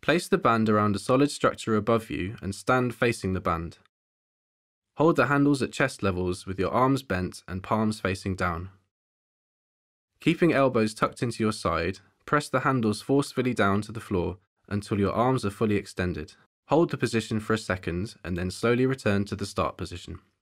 Place the band around a solid structure above you and stand facing the band. Hold the handles at chest levels with your arms bent and palms facing down. Keeping elbows tucked into your side, press the handles forcefully down to the floor until your arms are fully extended. Hold the position for a second and then slowly return to the start position.